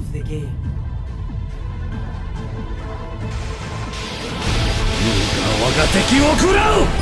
of the game. 我が敵を食らう。